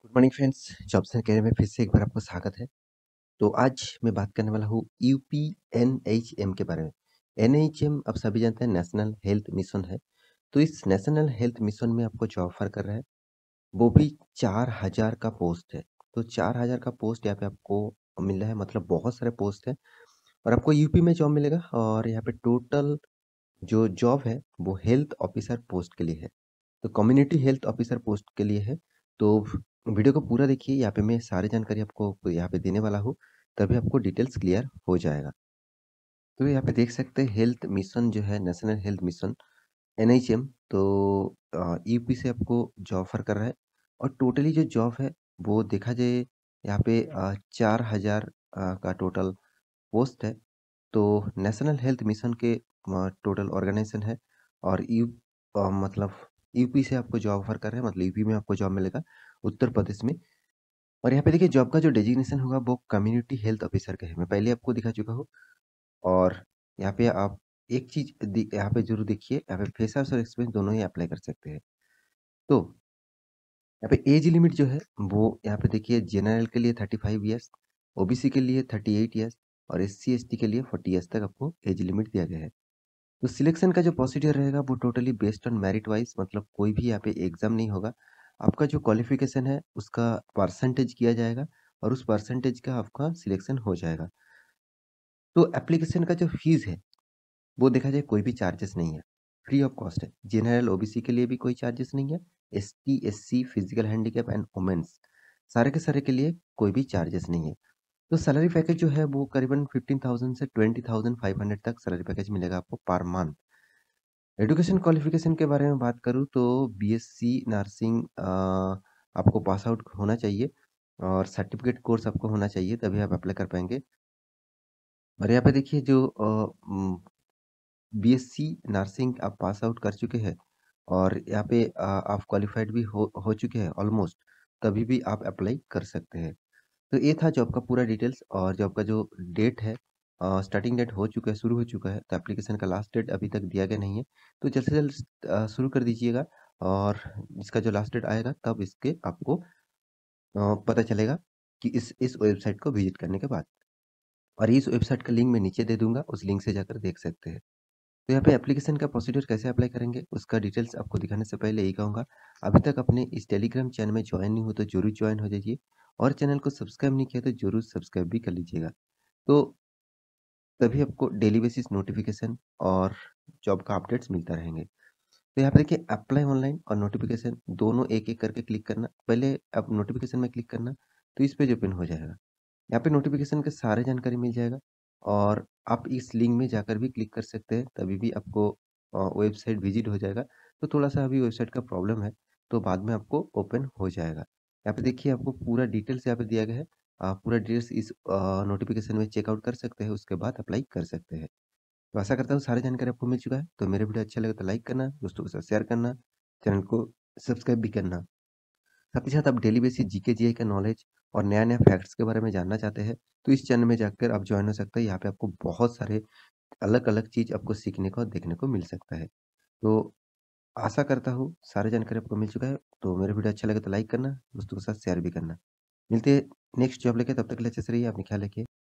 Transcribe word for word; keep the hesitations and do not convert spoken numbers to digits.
Good morning friends, jobs and career में फिर से एक बार आपको स्वागत है। तो आज मैं बात करने वाला हूँ यूपी एनएचएम के बारे में। एनएचएम आप सभी जानते हैं नेशनल हेल्थ मिशन है। तो इस नेशनल हेल्थ मिशन में आपको जॉब ऑफर कर रहा है, वो भी चार हज़ार का पोस्ट है। तो चार हज़ार का पोस्ट यहाँ पे आपको मिल रहा है, मतलब बहुत सारे पोस्ट है और आपको यूपी में जॉब मिलेगा। और यहाँ पे टोटल जो जॉब है वो हेल्थ ऑफिसर पोस्ट के लिए है, तो कम्युनिटी हेल्थ ऑफिसर पोस्ट के लिए है। तो वीडियो को पूरा देखिए, यहाँ पे मैं सारी जानकारी आपको यहाँ पे देने वाला हूँ, तभी आपको डिटेल्स क्लियर हो जाएगा। तो यहाँ पे देख सकते हैं हेल्थ मिशन जो है नेशनल हेल्थ मिशन एनएचएम, तो यूपी से आपको जॉब ऑफर कर रहा है। और टोटली जो जॉब है वो देखा जाए यहाँ पे चार हजार का टोटल पोस्ट है। तो नेशनल हेल्थ मिशन के टोटल ऑर्गेनाइजेशन है और यू अ, मतलब यूपी से आपको जॉब ऑफर कर रहे हैं, मतलब यूपी में आपको जॉब मिलेगा, उत्तर प्रदेश में। और यहाँ पे देखिए जॉब का जो डेजिग्नेशन होगा वो कम्युनिटी हेल्थ ऑफिसर का है, मैं पहले आपको दिखा चुका हूँ। और यहाँ पे आप एक चीज दि- यहाँ पे जरूर देखिए, यहाँ पे फ्रेशर्स और एक्सपीरियंस दोनों ही अप्लाई कर सकते हैं। तो यहाँ पे एज लिमिट जो है वो यहाँ पे देखिए जनरल के लिए थर्टी फाइव ईयर्स, ओबीसी के लिए थर्टी एट ईयर्स और एस सी एस टी के लिए फोर्टी ईयर्स तक आपको एज लिमिट दिया गया है। तो सिलेक्शन का जो प्रोसीजर रहेगा वो totally based on merit wise, मतलब कोई भी यहाँ पे एग्जाम नहीं होगा। आपका जो क्वालिफिकेशन है उसका परसेंटेज किया जाएगा और उस परसेंटेज का आपका सिलेक्शन हो जाएगा। तो एप्लीकेशन का जो फीस है वो देखा जाए कोई भी चार्जेस नहीं है, फ्री ऑफ कॉस्ट है। जनरल ओबीसी के लिए भी कोई चार्जेस नहीं है, S T S C physical handicap and womens सारे के सारे के लिए कोई भी चार्जेस नहीं है। तो सैलरी पैकेज जो है वो करीबन फिफ्टीन थाउजेंड से ट्वेंटी थाउजेंड फाइव हंड्रेड तक सैलरी पैकेज मिलेगा आपको पर मंथ। एजुकेशन क्वालिफिकेशन के बारे में बात करूँ तो बीएससी नर्सिंग आपको पास आउट होना चाहिए और सर्टिफिकेट कोर्स आपको होना चाहिए, तभी आप अप्लाई कर पाएंगे। और यहाँ पे देखिए जो बीएससी नर्सिंग आप पास आउट कर चुके हैं और यहाँ पे अ, आप क्वालिफाइड भी हो हो चुके हैं ऑलमोस्ट, तभी भी आप अप्लाई कर सकते हैं। तो ये था जॉब का पूरा डिटेल्स। और जॉब का जो डेट है, स्टार्टिंग डेट हो चुका है, शुरू हो चुका है। तो एप्लीकेशन का लास्ट डेट अभी तक दिया गया नहीं है, तो जल्द से जल्द अ, शुरू कर दीजिएगा। और इसका जो लास्ट डेट आएगा तब इसके आपको अ, पता चलेगा कि इस इस वेबसाइट को विजिट करने के बाद। और इस वेबसाइट का लिंक मैं नीचे दे दूंगा, उस लिंक से जाकर देख सकते हैं। तो यहाँ पे एप्लीकेशन का प्रोसीजर कैसे अप्लाई करेंगे उसका डिटेल्स आपको दिखाने से पहले यही कहूँगा, अभी तक अपने इस टेलीग्राम चैनल में ज्वाइन नहीं हो तो जरूर ज्वाइन हो जाइए। और चैनल को सब्सक्राइब नहीं किया तो जरूर सब्सक्राइब भी कर लीजिएगा। तो तभी आपको डेली बेसिस नोटिफिकेशन और जॉब का अपडेट्स मिलता रहेंगे। तो यहाँ पे देखिए अप्लाई ऑनलाइन और नोटिफिकेशन दोनों एक एक करके क्लिक करना। पहले आप नोटिफिकेशन में क्लिक करना, तो इस पेज ओपन हो जाएगा। यहाँ पे नोटिफिकेशन के सारे जानकारी मिल जाएगा और आप इस लिंक में जाकर भी क्लिक कर सकते हैं, तभी भी आपको वेबसाइट विजिट हो जाएगा। तो थोड़ा सा अभी वेबसाइट का प्रॉब्लम है, तो बाद में आपको ओपन हो जाएगा। यहाँ पे देखिए आपको पूरा डिटेल्स यहाँ पे दिया गया है, आप पूरा डिटेल्स इस नोटिफिकेशन में चेकआउट कर सकते हैं, उसके बाद अप्लाई कर सकते हैं। तो आशा करता हूँ सारी जानकारी आपको मिल चुका है। तो मेरे वीडियो अच्छा लगे तो लाइक करना, दोस्तों के साथ शेयर करना, चैनल को सब्सक्राइब भी करना। साथ ही साथ आप डेली बेसिस जीके जीआई का नॉलेज और नया नया फैक्ट्स के बारे में जानना चाहते हैं तो इस चैनल में जाकर आप ज्वाइन हो सकते हैं। यहाँ पे आपको बहुत सारे अलग अलग चीज आपको सीखने को और देखने को मिल सकता है। तो आशा करता हूँ सारी जानकारी आपको मिल चुका है। तो मेरा वीडियो अच्छा लगे तो लाइक करना, दोस्तों के साथ शेयर भी करना। मिलते हैं नेक्स्ट जॉब लेके, तब तक के लिए अच्छे से रहिए, अपनी ख्याल रखिए।